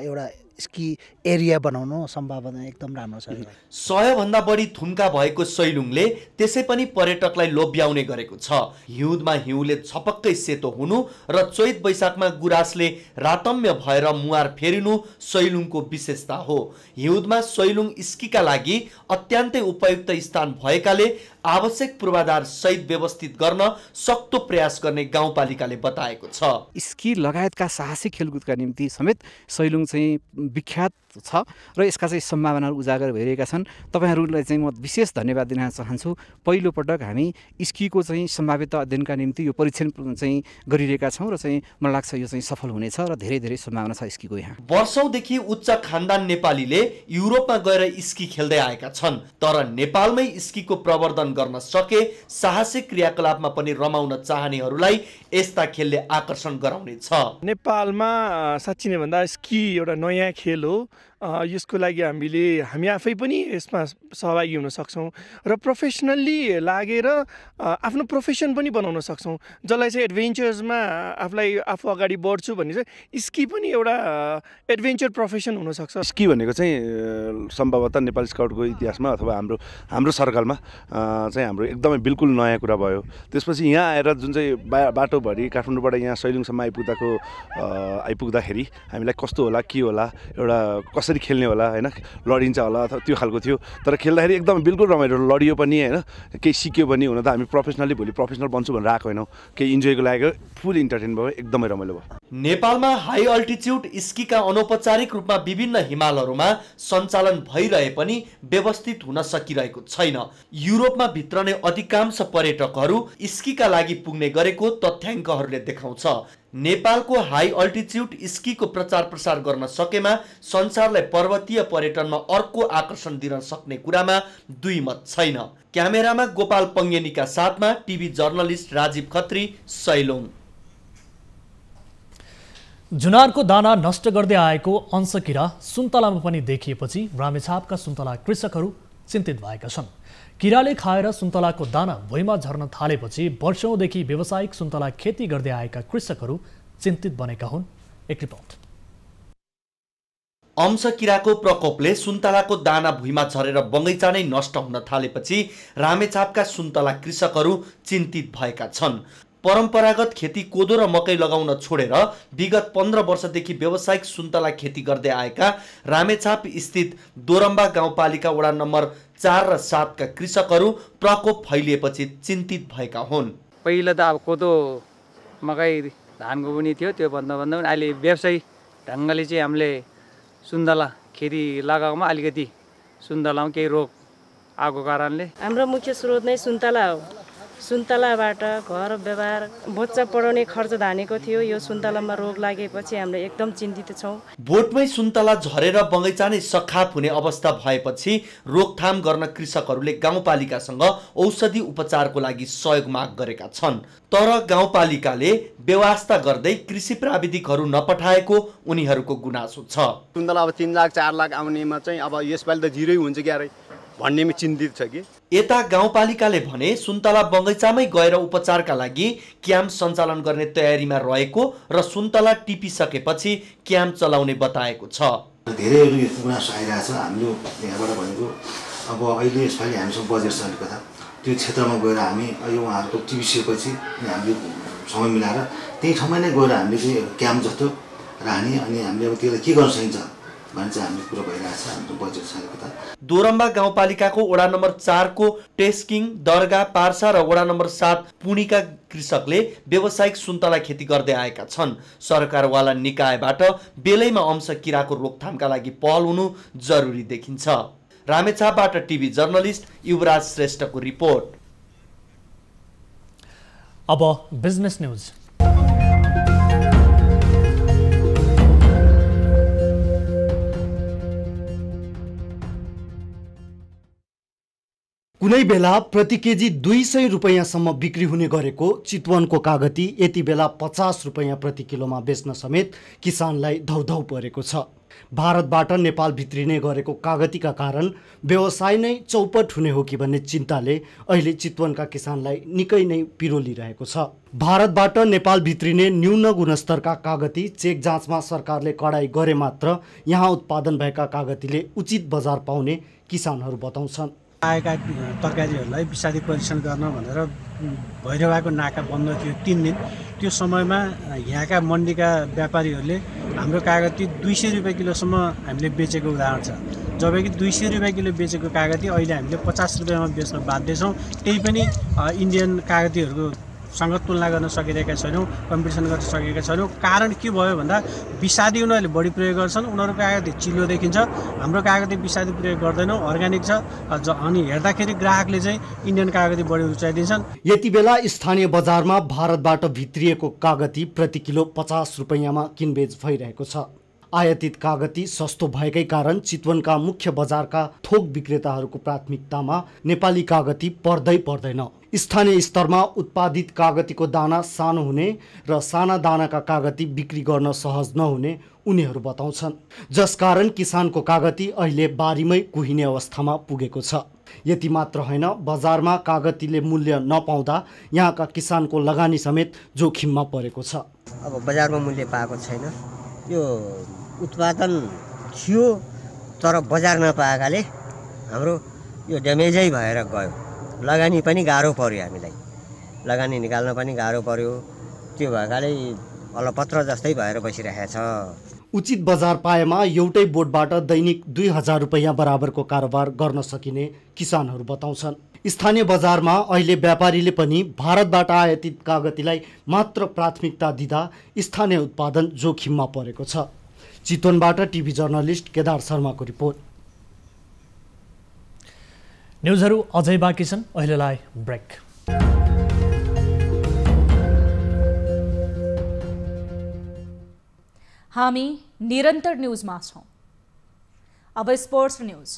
स्की एरिया बनाउनु सम्भावना एकदम राम्रो छ। 100 भन्दा बढी थुम्का भएको सैलुङले त्यसै पनि पर्यटकलाई लोभ्याउने गरेको छ। हिउँदमा हिउँले छपक्कै सेतो हुनु र चैत वैशाखमा गुराँसले रातम्य भएर मुहार फेरिनु सैलुङको विशेषता हो। हिउँदमा सैलुङ स्कीका लागि अत्यन्तै उपयुक्त स्थान भएकाले आवश्यक पूर्वाधार सहित व्यवस्थित गर्न सक्दो प्रयास गर्ने गाउँपालिकाले बताएको छ। स्की लगायतका साहसिक खेलकुदका निम्ति समेत सैलुङ चाहिँ विख्यात छ र यसका चाहिँ सम्भावनाहरू उजागर भइरहेका छन्। तपाईहरुलाई चाहिँ म विशेष धन्यवाद दिन चाहन्छु। पहिलो पटक हामी स्कीको चाहिँ सम्भाव्यता अध्ययनका निम्ति यो परीक्षण चाहिँ गरिरहेका छौं र चाहिँ मलाई लाग्छ यो चाहिँ सफल हुनेछ र धेरै धेरै सम्भावना छ स्कीको। यहाँ वर्षौंदेखि उच्च खानदान नेपालीले युरोपमा गएर स्की खेल्दै आएका छन्, तर नेपालमै स्कीको प्रवर्धन गर्न सके साहसिक क्रियाकलापमा पनि रमाउन चाहनेहरूलाई यस्ता खेलले आकर्षण गराउनेछ। नेपालमा साच्चै नै भन्दा स्की एउटा नयाँ खेल हो। यसको लागि हामी आफै पनि यसमा सहभागी हुन सक्छौं र प्रोफेसनल्ली लागेर आफ्नो प्रोफेसन पनि बनाउन सक्छौं। जसलाई चाहिँ एडभेन्चर्समा आफू अगाडि बढ्छु भन्ने चाहिँ स्की पनि एउटा एडभेन्चर प्रोफेसन हुन सक्छ। स्की भनेको चाहिँ सम्भवतः नेपाल स्काउटको इतिहासमा अथवा हाम्रो सर्कलमा चाहिँ हाम्रो एकदमै बिल्कुल नयाँ कुरा भयो। त्यसपछि यहाँ आएर जुन चाहिँ बाटोभरि काठमाडौँबाट यहाँ सैलुङसम्म आइपुग्दाखेरि हामीलाई कस्तो होला के होला एउटा कसरी खेल्ने होला हैन लडिन्छ होला अथवा त्यो खालको थियो। तर खेल्दाखेरि एकदम बिल्कुल रमाइलो लडियो पनि हैन केही सिक्यो पनि। हुन त हामी प्रोफेसनली भोलि प्रोफेसनल बन्छु भनेर आएको हैनौँ, केही इन्जोयको लागि फुल इन्टरटेन भयो, एकदमै रमाइलो भयो। नेपालमा हाई अल्टिट्युड स्कीका अनौपचारिक रूपमा विभिन्न हिमालहरूमा सञ्चालन भइरहे पनि व्यवस्थित हुन सकिरहेको छैन। युरोपमा भित्रने अधिकांश पर्यटकहरू स्कीका लागि पुग्ने गरेको तथ्याङ्कहरूले देखाउँछ। नेपालको हाई अल्टिट्युड स्कीको प्रचार प्रसार गर्न सकेमा संसारलाई पर्वतीय पर्यटनमा अर्को आकर्षण दिन सक्ने कुरामा दुई मत छैन। क्यामेरामा गोपाल पंगेनीका साथमा टिभी जर्नलिस्ट राजीव खत्री, सैलुङ। जुनारको दाना नष्ट गर्दै आएको अंशकिरा सुन्तलामा पनि देखिएपछि रामेछापका सुन्तला कृषकहरू चिन्तित भएका छन्। किराले खाएर सुन्तलाको दाना भुइँमा झर्न थालेपछि वर्षौंदेखि व्यावसायिक सुन्तला खेती गर्दै आएका कृषकहरू चिन्तित बनेका हुन्। एक रिपोर्ट। अंशकिराको प्रकोपले सुन्तलाको दाना भुइँमा झरेर बगैँचा नै नष्ट हुन थालेपछि रामेछापका सुन्तला कृषकहरू चिन्तित भएका छन्। परम्परागत खेती कोदो र मकै लगाउन छोडेर विगत 15 वर्षदेखि व्यावसायिक सुन्तला खेती गर्दै आएका रामेछाप स्थित दोरम्बा गाउँपालिका वडा नम्बर 4 र 7 का कृषकहरू प्रकोप फैलिएपछि चिन्तित भएका हुन्। पहिला त अब कोदो मकै धानको पनि थियो, त्यो भन्दा अहिले व्यवसायिक ढङ्गले चाहिँ हामीले सुन्तला खेती लगाएकोमा अलिकति सुन्तलामा केही रोग आएको कारणले हाम्रो मुख्य स्रोत नै सुन्तला हो। सुन्तलाबाट घर व्यवहार बच्चा पढाउने खर्च धानेको थियो। यो सुन्तलामा रोग लागेपछि हामीले एकदम चिन्तित छौँ। बोटमै सुन्तला झरेर बगैँचा नै सखाप हुने अवस्था भएपछि रोकथाम गर्न कृषकहरूले गाउँपालिकासँग औषधि उपचारको लागि सहयोग माग गरेका छन्। तर गाउँपालिकाले व्यवस्था गर्दै कृषि प्राविधिकहरू नपठाएको उनीहरूको गुनासो छ। सुन्तला अब 3 लाख 4 लाख आउनेमा चाहिँ अब यसपालि त जिरै हुन्छ क्यारे भन्नेमा चिन्तित छ कि। यता गाउँपालिकाले भने सुन्तला बगैँचामै गएर उपचारका लागि क्याम्प सञ्चालन गर्ने तयारीमा रहेको र सुन्तला टिपिसकेपछि क्याम्प चलाउने बताएको छ। धेरैहरू यो गुनासो आइरहेछ। हाम्रो यहाँबाट भनेको अब अहिले यसपालि हामीसँग बजेट छ अलिकता, त्यो क्षेत्रमा गएर हामी यो उहाँहरूको टिपिसकेपछि हामीले समय मिलाएर त्यही ठाउँमा नै गएर हामीले चाहिँ क्याम्प जस्तो राख्ने अनि हामीले अब त्यसलाई के गर्न सकिन्छ भन्ने चाहिँ हामीले कुरो भइरहेछ। हाम्रो बजेट छ अलिकता। दोरम्बा गाउँपालिकाको वडा नम्बर 4 को टेस्किङ, दरगा, पार्सा र वडा नम्बर 7 पुणीका कृषकले व्यावसायिक सुन्तला खेती गर्दै आएका छन्। सरकारवाला निकायबाट बेलैमा अंशकिराको रोकथामका लागि पहल हुनु जरुरी देखिन्छ। रामेछापबाट टिभी जर्नलिस्ट युवराज श्रेष्ठको रिपोर्ट। अब बिजनेस न्यूज। कुनै बेला प्रति केजी 200 रुपैयाँसम्म बिक्री हुने गरेको चितवनको कागती यति बेला 50 रुपैयाँ प्रति किलोमा बेच्न समेत किसानलाई धौधौ परेको छ। भारतबाट नेपाल भित्रिने गरेको कागतीका कारण व्यवसाय नै चौपट हुने हो कि भन्ने चिन्ताले अहिले चितवनका किसानलाई निकै नै पिरोलिरहेको छ। भारतबाट नेपाल भित्रिने न्यून गुणस्तरका कागती चेक जाँचमा सरकारले कडाई गरे मात्र यहाँ उत्पादन भएका कागतीले उचित बजार पाउने किसानहरू बताउँछन्। आएका तरकारीहरूलाई विषादी परीक्षण गर्न भनेर भैरवाको नाका बन्द थियो 3 दिन। त्यो समयमा यहाँका मन्डीका व्यापारीहरूले हाम्रो कागती 200 रुपियाँ किलोसम्म हामीले बेचेको उदाहरण छ। जबकि 200 रुपियाँ किलो बेचेको कागती अहिले हामीले 50 रुपियाँमा बेच्न बाध्य छौँ। त्यही पनि इन्डियन कागतीहरूको सँग तुलना गर्न सकिरहेका छैनौँ, कम्पिटिसन गर्न सकेका छैनौँ। कारण के भयो भन्दा विषादी उनीहरूले बढी प्रयोग गर्छन्, उनीहरूको कागती चिल्लो देखिन्छ, हाम्रो कागती विषादी प्रयोग गर्दैनौँ, अर्ग्यानिक छ। अनि हेर्दाखेरि ग्राहकले चाहिँ इन्डियन कागती बढी रुचाइदिन्छन्। यति बेला स्थानीय बजारमा भारतबाट भित्रिएको कागती प्रति किलो 50 रुपियाँमा किनबेच भइरहेको छ। आयातित कागती सस्तो भएकै कारण चितवनका मुख्य बजारका थोक विक्रेताहरूको प्राथमिकतामा नेपाली कागती पर्दैन। स्थानीय स्तरमा उत्पादित कागतीको दाना सानो हुने र साना दानाका कागती बिक्री गर्न सहज नहुने उनीहरू बताउँछन्, जसकारण किसानको कागती अहिले बारीमै कुहिने अवस्थामा पुगेको छ। यति मात्र होइन, बजारमा कागतीले मूल्य नपाउँदा यहाँका किसानको लगानी समेत जोखिममा परेको छ। अब बजारमा मूल्य पाएको छैन, यो उत्पादन थियो तर बजार नपाएकाले हाम्रो यो ड्यामेजै भएर गयो। लगानी पनि गाह्रो पर्यो, हामीलाई लगानी निकाल्न पनि गाह्रो पर्यो। त्यो भएकाले अलपत्र जस्तै भएर बसिरहेको छ। उचित बजार पाएमा एउटै बोटबाट दैनिक 2000 रुपियाँ बराबरको कारोबार गर्न सकिने किसानहरू बताउँछन्। स्थानीय बजारमा अहिले व्यापारीले पनि भारतबाट आयातित कागतीलाई मात्र प्राथमिकता दिँदा स्थानीय उत्पादन जोखिममा परेको छ। चितवनबाट टिभी जर्नलिस्ट केदार शर्माको रिपोर्ट। न्युजहरू अझै बाँकी छन्, अहिलेलाई ब्रेक। हामी निरन्तर न्युजमा छौँ। अब स्पोर्ट्स न्युज।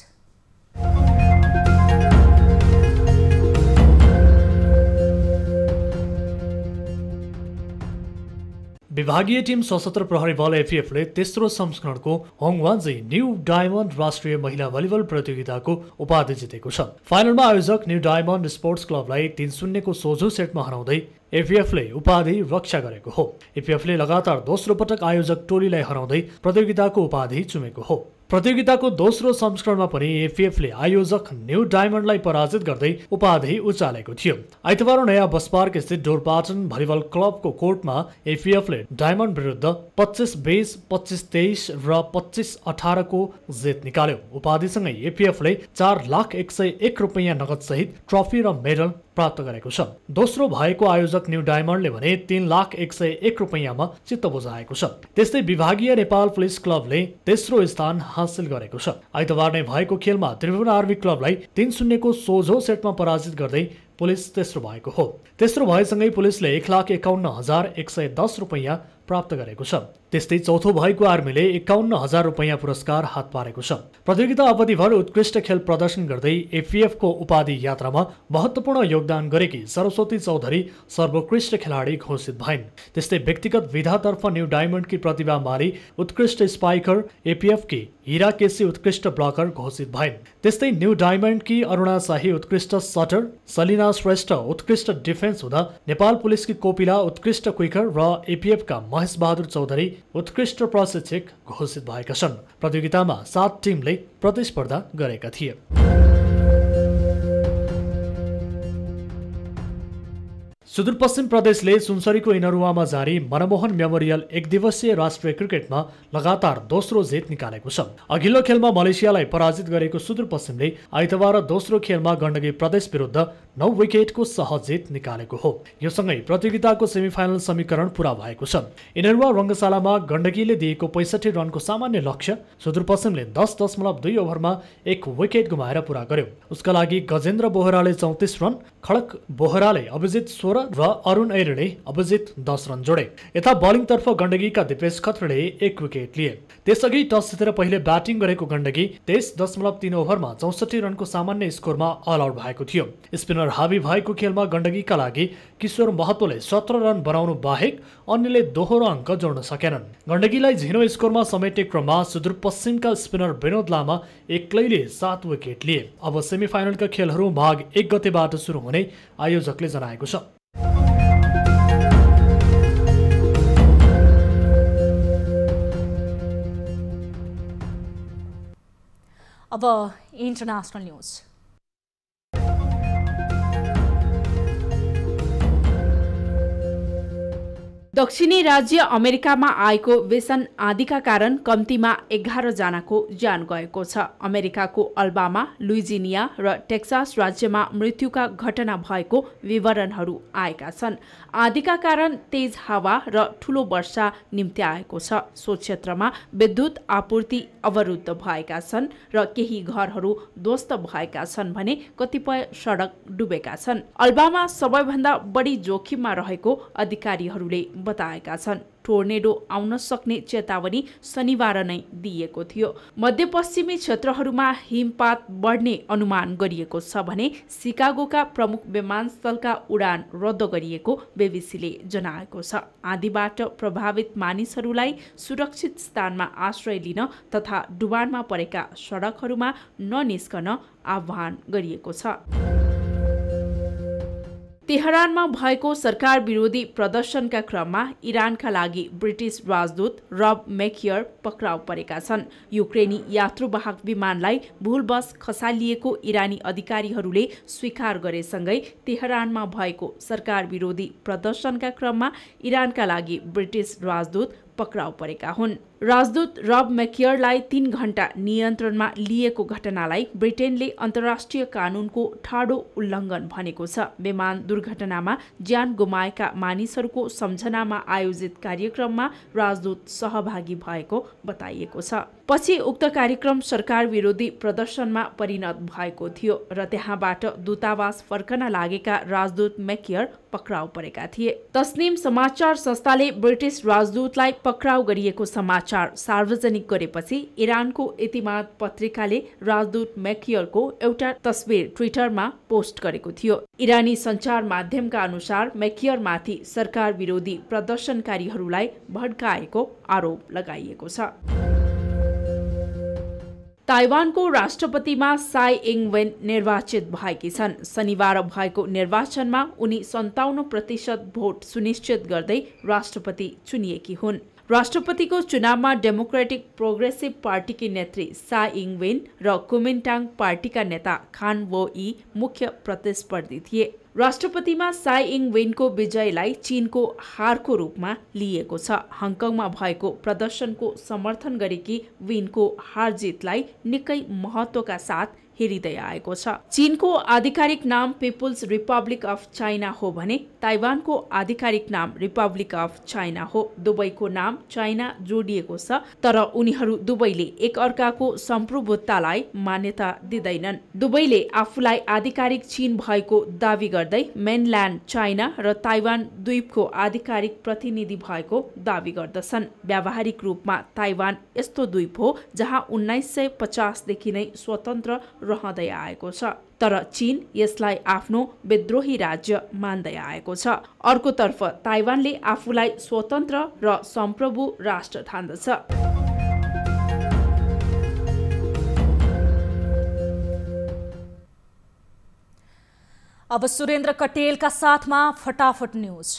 विभागीय टिम सशस्त्र प्रहरी बल एफिएफले तेस्रो संस्करणको होङवान्जी न्यू डायमन्ड राष्ट्रिय महिला भलिबल प्रतियोगिताको उपाधि जितेको छ। फाइनलमा आयोजक न्यू डायमन्ड स्पोर्ट्स क्लबलाई 3-0 को सोझो सेटमा हराउँदै एफिएफले उपाधि रक्षा गरेको हो। एफिएफले लगातार दोस्रो पटक आयोजक टोलीलाई हराउँदै प्रतियोगिताको उपाधि चुमेको हो। प्रतियोगिताको दोस्रो संस्करणमा पनि एफिएफले आयोजक न्यू डायमन्डलाई पराजित गर्दै उपाधि उचालेको थियो। आइतबार नयाँ बस पार्क स्थित डोरपाटन भलिबल क्लबको कोर्टमा एफिएफले डायमन्ड विरुद्ध 25-20, 25-23 र 25-18 को जित निकाल्यो। उपाधिसँगै एफिएफले 4,01,001 रुपियाँ नगद सहित ट्रफी र मेडल प्राप्त गरेको छ। दोस्रो भएको आयोजक न्यू डायमन्डले भने 3,01,001 रुपियाँमा चित्त बुझाएको छ। त्यस्तै विभागीय नेपाल पुलिस क्लबले तेस्रो स्थान हासिल गरेको छ। आइतबार नै भएको खेलमा त्रिभुवन आर्मी क्लबलाई 3-0 को सोझो सेटमा पराजित गर्दै पुलिस तेस्रो भएको हो। तेस्रो भएसँगै पुलिसले 1,51,110 रुपियाँ प्राप्त गरेको छ। त्यस्तै चौथो भएको आर्मीले 51,000 रुपियाँ पुरस्कार हात पारेको छ। प्रतियोगिता अवधिभर उत्कृष्ट खेल प्रदर्शन गर्दै एफिएफको उपाधि यात्रामा महत्त्वपूर्ण योगदान गरेकी सरस्वती चौधरी सर्वोत्कृष्ट खेलाडी घोषित भइन्। त्यस्तै व्यक्तिगत विधातर्फ न्यू डायमन्डकी प्रतिभा माली उत्कृष्ट स्पाइकर, एपीएफकी हिरा केसी उत्कृष्ट ब्लकर घोषित भइन्। त्यस्तै न्यू डायमन्डकी अरुणा शाही उत्कृष्ट सटर, सलिना श्रेष्ठ उत्कृष्ट डिफेन्स हुँदा नेपाल पुलिसकी कोपिला उत्कृष्ट क्विकर र एपीएफका महेश बहादुर चौधरी उत्कृष्ट प्रशिक्षक घोषित भएका छन्। प्रतियोगितामा 7 टिमले प्रतिस्पर्धा गरेका थिए। सुदूरपश्चिम प्रदेशले सुनसरीको इनरुवामा जारी मनमोहन मेमोरियल 1 दिवसीय राष्ट्रिय क्रिकेटमा लगातार दोस्रो जित निकालेको छ। अघिल्लो खेलमा मलेसियालाई पराजित गरेको सुदूरपश्चिमले आइतबार दोस्रो खेलमा गण्डकी प्रदेश विरुद्ध 9 विकेटको सहज जित निकालेको हो। यो सँगै प्रतियोगिताको सेमिफाइनल समीकरण पूरा भएको छ। इनरुवा रङ्गशालामा गण्डकीले दिएको 65 रनको सामान्य लक्ष्य सुदूरपश्चिमले 10.2 ओभरमा 1 विकेट गुमाएर पूरा गर्यो। उसका लागि गजेन्द्र बोहराले 34 रन, खडक बोहराले अभिजित 16 र अरुण ऐरेले अभिजित 10 रन जोडे। यता बलिङतर्फ गण्डकीका दिपेश खत्रीले 1 विकेट लिए। त्यसअघि टस जितेर पहिले ब्याटिङ गरेको गण्डकी 23.3 ओभरमा 64 रनको सामान्य स्कोरमा अल आउट भएको थियो। स्पिनर हावी भएको खेलमा गण्डकीका लागि किशोर महतोले 17 रन बनाउनु बाहेक अन्यले दोहोरो अङ्क जोड्न सकेनन्। गण्डकीलाई झिनो स्कोरमा समेटे क्रममा सुदूरपश्चिमका स्पिनर विनोद लामा एक्लैले 7 विकेट लिए। अब सेमिफाइनलका खेलहरू माघ 1 गतेबाट सुरु हुने आयोजकले जनाएको छ। अब इन्टरनेसनल न्यूज। दक्षिणी राज्य अमेरिकामा आएको भीषण आँधीका कारण कम्तीमा 11 जनाको ज्यान गएको छ। अमेरिकाको अल्बामा, लुइजिनिया र टेक्सास राज्यमा मृत्युका घटना भएको विवरणहरू आएका छन्। आँधीका कारण तेज हावा र ठूलो वर्षा निम्ति आएको छ। सो क्षेत्रमा विद्युत आपूर्ति अवरुद्ध भएका छन् र केही घरहरू ध्वस्त भएका छन् भने कतिपय सडक डुबेका छन्। अल्बामा सबैभन्दा बढी जोखिममा रहेको अधिकारीहरूले बताएका छन्। टोर्नेडो आउन सक्ने चेतावनी शनिबार नै दिएको थियो। मध्यपश्चिमी क्षेत्रहरूमा हिमपात बढ्ने अनुमान गरिएको छ भने सिकागोका प्रमुख विमानस्थलका उडान रद्द गरिएको बीबीसीले जनाएको छ। आँधीबाट प्रभावित मानिसहरूलाई सुरक्षित स्थानमा आश्रय लिन तथा डुबानमा परेका सडकहरूमा ननिस्कन आह्वान गरिएको छ। तेहरानमा भएको सरकार विरोधी प्रदर्शनका क्रममा इरानका लागि ब्रिटिश राजदूत रब मेकियर पक्राउ परेका छन्। युक्रेनी यात्रुवाहक विमानलाई भूलवश खसालिएको इरानी अधिकारीहरूले स्वीकार गरेसँगै तेहरानमा भएको सरकार विरोधी प्रदर्शनका क्रममा इरानका लागि ब्रिटिश राजदूत पक्राउ परेका हुन्। राजदूत रब मेकियरलाई 3 घण्टा नियन्त्रणमा लिएको घटनालाई ब्रिटेनले अन्तर्राष्ट्रिय कानूनको ठाडो उल्लङ्घन भनेको छ। विमान दुर्घटनामा ज्यान गुमाएका मानिसहरूको सम्झनामा आयोजित कार्यक्रममा राजदूत सहभागी भएको बताइएको छ। पछि उक्त कार्यक्रम सरकार विरोधी प्रदर्शनमा परिणत भएको थियो र त्यहाँबाट दूतावास फर्कन लागेका राजदूत मेकियर पक्राउ परेका थिए। तस्निम समाचार संस्थाले ब्रिटिश राजदूतलाई पक्राउ गरिएको समाचार सार्वजनिक गरेपछि इरानको इतिमाद पत्रिकाले राजदूत मेकियरको एउटा तस्बिर ट्विटरमा पोस्ट गरेको थियो। इरानी सञ्चार माध्यमका अनुसार मेकियरमाथि सरकार विरोधी प्रदर्शनकारीहरूलाई भड्काएको आरोप लगाइएको छ। ताइवानको राष्ट्रपतिमा साई इङ वेन निर्वाचित भएकी छन्। शनिबार भएको निर्वाचनमा उनी 57% भोट सुनिश्चित गर्दै राष्ट्रपति चुनिएकी हुन्। राष्ट्रपतिको चुनावमा डेमोक्रेटिक प्रोग्रेसिभ पार्टीकी नेत्री साई इङ वेन र कुमिन्टाङ पार्टीका नेता खान वो यी मुख्य प्रतिस्पर्धी थिए। राष्ट्रपतिमा साई इङ वेनको विजयलाई चीनको हारको रूपमा लिएको छ। हङकङमा भएको प्रदर्शनको समर्थन गरेकी विनको हार जितलाई निकै महत्त्वका साथ हेरिँदै आएको छ। चीनको आधिकारिक नाम पिपुल्स रिपब्लिक अफ चाइना हो भने ताइवानको आधिकारिक नाम रिपब्लिक अफ चाइना हो। दुवैको नाम चाइना जोडिएको छ, तर उनीहरू दुवैले एक अर्काको सम्प्रभुतालाई मान्यता दिँदैनन्। दुवैले आफूलाई आधिकारिक चीन भएको दावी गर्दै मेनल्यान्ड चाइना र ताइवान द्वीपको आधिकारिक प्रतिनिधि भएको दावी गर्दछन्। व्यावहारिक रूपमा ताइवान यस्तो द्वीप हो जहाँ 1950 देखि नै स्वतन्त्र रहँदै आएको छ, तर चीन यसलाई आफ्नो विद्रोही राज्य मान्दै आएको छ। अर्कोतर्फ ताइवानले आफूलाई स्वतन्त्र र सम्प्रभु राष्ट्र ठान्दछ। अब सुरेन्द्र कटेलका साथमा फटाफट न्यूज।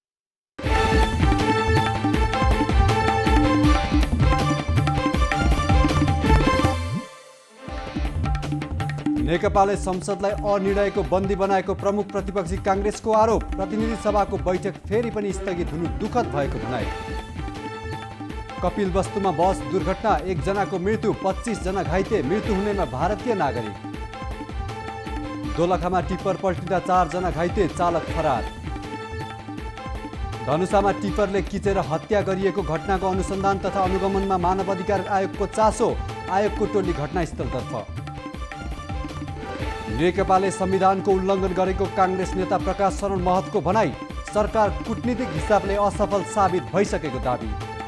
नेकपाले संसदलाई अनिर्णयको बन्दी बनाएको प्रमुख प्रतिपक्षी कांग्रेसको आरोप। प्रतिनिधि सभाको बैठक फेरि पनि स्थगित हुनु दुःखद भएको भनाइ। कपिल वस्तुमा बस दुर्घटना, 1 जनाको मृत्यु, 25 जना घाइते, मृत्यु हुनेमा भारतीय नागरिक। दोलखामा टिप्पर पल्टिँदा 4 जना घाइते, चालक फरार। धनुषामा टिप्परले किचेर हत्या गरिएको घटनाको अनुसन्धान तथा अनुगमनमा मानव अधिकार आयोगको चासो, आयोगको टोली घटनास्थलतर्फ। नेकपाले संविधानको उल्लङ्घन गरेको काङ्ग्रेस नेता प्रकाश शरण महतको भनाई, सरकार कूटनीतिक हिसाबले असफल साबित भइसकेको दाबी।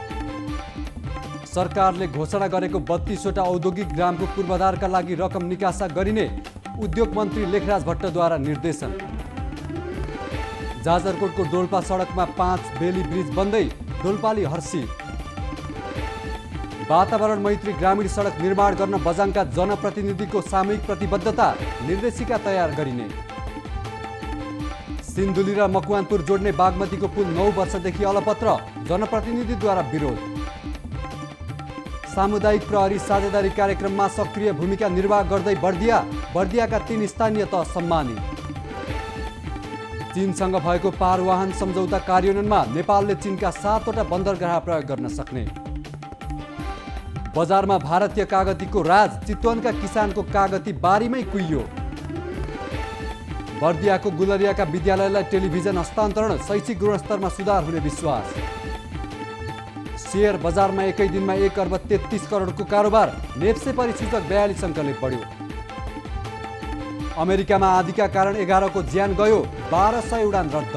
सरकारले घोषणा गरेको 32वटा औद्योगिक ग्रामको पूर्वाधारका लागि रकम निकासा गरिने उद्योग मन्त्री लेखराज भट्टद्वारा निर्देशन। जाजरकोटको डोल्पा सडकमा 5 बेली ब्रिज बन्दै डोल्पाली हर्षित। वातावरण मैत्री ग्रामीण सडक निर्माण गर्न बझाङका जनप्रतिनिधिको सामूहिक प्रतिबद्धता, निर्देशिका तयार गरिने। सिन्धुली र मकवानपुर जोड्ने बागमतीको पुल 9 वर्षदेखि अलपत्र, जनप्रतिनिधिद्वारा विरोध। सामुदायिक प्रहरी साझेदारी कार्यक्रममा सक्रिय भूमिका निर्वाह गर्दै बर्दियाका 3 स्थानीय तह सम्मानित। चीनसँग भएको पार वाहन सम्झौता कार्यान्वयनमा नेपालले चीनका 7वटा बन्दरगाह प्रयोग गर्न सक्ने। बजारमा भारतीय कागतीको राज, चितवनका किसानको कागती बारीमै कुइयो। बर्दियाको गुलरियाका विद्यालयलाई टेलिभिजन हस्तान्तरण, शैक्षिक गुणस्तरमा सुधार हुने विश्वास। शेयर बजारमा एकै दिनमा 1 अर्ब 33 करोडको कारोबार, नेप्से परिसूचक 42 अङ्कले बढ्यो। अमेरिकामा आँधीका कारण 11 को ज्यान गयो, 1200 उडान रद्द।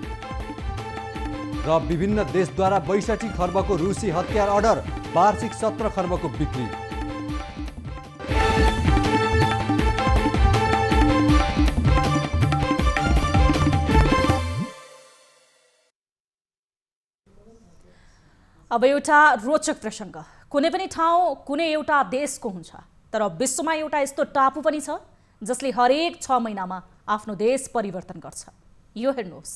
र विभिन्न देशद्वारा 62 खर्बको रुसी हतियार अर्डर, वार्षिक 17 खर्बको बिक्री। अब एउटा रोचक प्रसङ्ग। कुनै पनि ठाउँ कुनै एउटा देशको हुन्छ, तर विश्वमा एउटा यस्तो टापु पनि छ जसले हरेक 6 महिनामा आफ्नो देश परिवर्तन गर्छ। यो हेर्नुहोस्।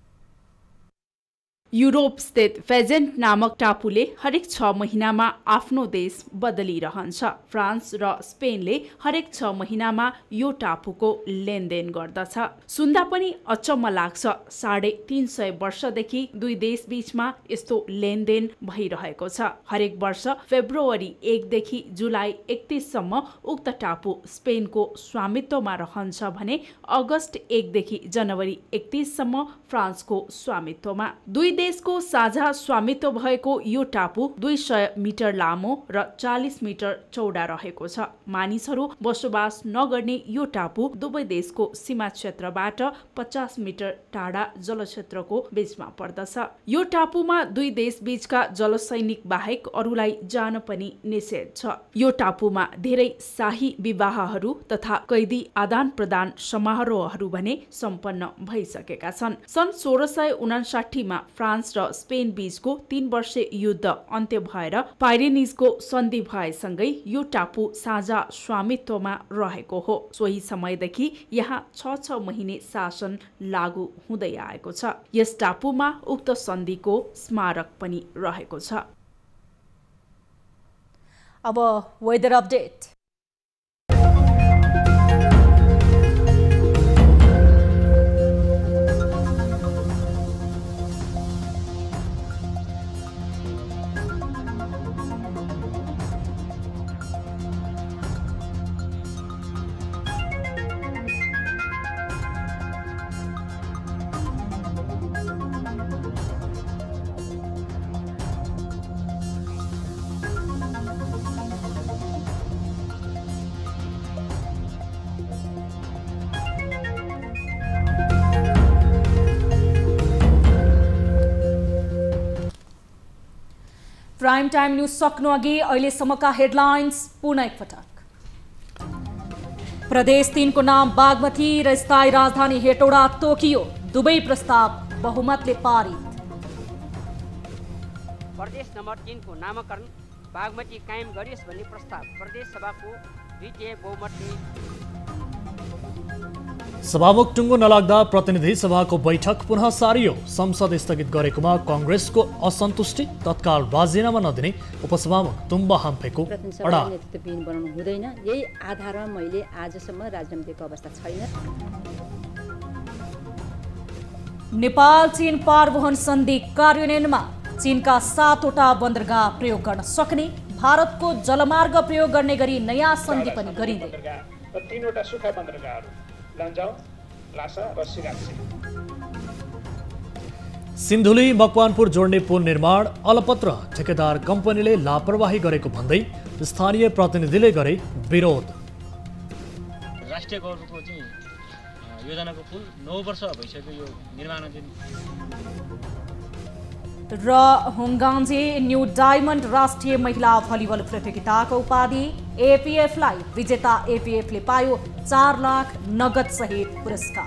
युरोप स्थित फेजेन्ट नामक टापुले हरेक 6 महिनामा आफ्नो देश बदलिरहन्छ। फ्रान्स र स्पेनले हरेक 6 महिनामा यो टापुको लेनदेन गर्दछ। सुन्दा पनि अचम्म लाग्छ। 350 वर्षदेखि दुई देश बीचमा यस्तो लेनदेन भइरहेको छ। हरेक वर्ष फेब्रुअरी 1 देखि जुलाई 31 सम्म उक्त टापु स्पेनको स्वामित्वमा रहन्छ भने अगस्त 1 देखि जनवरी 31 सम्म फ्रान्सको स्वामित्वमा। दुई देशको साझा स्वामित्व भएको यो टापु 200 मिटर लामो र 40 मिटर चौडा रहेको छ। मानिसहरू बसोबास नगर्ने यो टापु दुवै देशको सीमा क्षेत्रबाट 50 मिटर टाढा जलक्षेत्रको बीचमा पर्दछ। यो टापुमा दुई देश बीचका जलसैनिक बाहेक अरूलाई जान पनि निषेध छ। यो टापुमा धेरै शाही विवाहहरू तथा कैदी आदान प्रदान समारोहहरू भने सम्पन्न भइसकेका छन्। सन् 1659 मा फ्रान्स र स्पेन बीचको 3 वर्षे युद्ध अन्त्य भएर पाइरेनिजको सन्धि भएसँगै यो टापु साझा स्वामित्वमा रहेको हो। सोही समयदेखि यहाँ 6 महिने शासन लागू हुँदै आएको छ। यस टापुमा उक्त सन्धिको स्मारक पनि रहेको छ। अब weather update. Prime time news सक्नु अघि अहिलेसम्मका हेडलाइन्स पुनः एकपटक। प्रदेश 3 को नाम बागमती र स्थायी राजधानी हेटौडा तोकियो, दुवै प्रस्ताव बहुमतले पारित। प्रदेश नम्बर 3 को नामकरण बागमती कायम गरियोस् भन्ने प्रस्ताव प्रदेश सभाको द्वितीय बहुमतले। सभामुख टुङ्गो नलाग्दा प्रतिनिधि सभाको बैठक पुनः सारियो। संसद स्थगित गरेकोमा कांग्रेसको असन्तुष्टि, तत्काल राजीनामा नदिने उपसभामुख तुम्बा हाम्फेको अडान। नेतृत्वविहीन बनाउनु हुँदैन, यही आधारमा मैले आजसम्म राजीनामा दिएको अवस्था छैन। नेपाल चीन पारवहन सन्धि कार्यान्वयनमा चीनका 7वटा बन्दरगाह प्रयोग गर्न सक्ने, भारतको जलमार्ग प्रयोग गर्ने गरी नयाँ सन्धि पनि गरिँदै। 3वटा सुखा बन्दरगाहहरू लन्जाउ, लासा र सिरासी। सिन्धुली मकवानपुर जोड्ने पुल निर्माण अलपत्र, ठेकेदार कम्पनीले लापरवाही गरेको भन्दै स्थानीय प्रतिनिधिले गरे विरोध। राष्ट्रिय गौरवको चाहिँ योजनाको पुल 9 वर्ष भइसक्यो यो निर्माणाधीन। र हुङ्गान्जे न्यू डायमन्ड राष्ट्रिय महिला भलिबल प्रतियोगिताको उपाधि एपीएफलाई विजेता एपीएफले पायो 4 लाख नगद सहित पुरस्कार।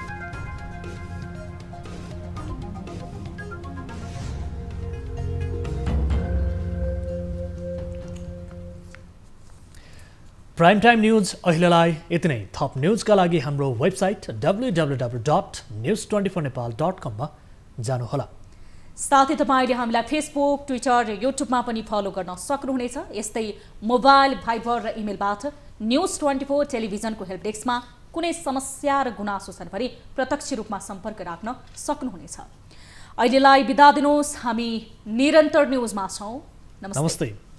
प्राइम टाइम न्यूज अहिलेलाई यति नै। थप न्यूजका लागि हाम्रो वेबसाइट www.news24nepal.com मा जानुहोला। साथै तपाईले हामीलाई फेसबुक, ट्विटर र युट्युबमा पनि फलो गर्न सक्नुहुनेछ। यस्तै मोबाइल, भाइबर र इमेलबाट न्यूज24 टेलिभिजनको हेल्प डेस्कमा कुनै समस्या र गुनासो छन् भने प्रत्यक्ष रूपमा सम्पर्क राख्न सक्नुहुनेछ। अहिलेलाई बिदा दिनुहोस्। हामी निरन्तर न्यूजमा छौं। नमस्ते।